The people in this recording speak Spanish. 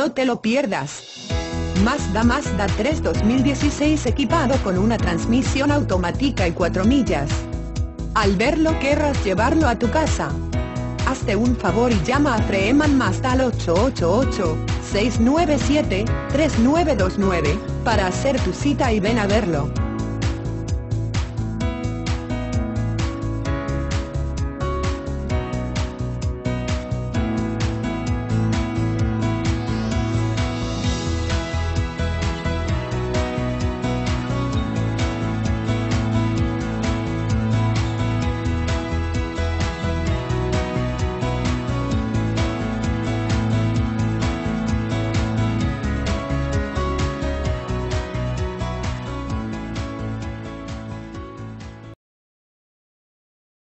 No te lo pierdas. Mazda 3 2016 equipado con una transmisión automática y 4 millas. Al verlo querrás llevarlo a tu casa. Hazte un favor y llama a Freeman Mazda al 888-697-3929 para hacer tu cita y ven a verlo.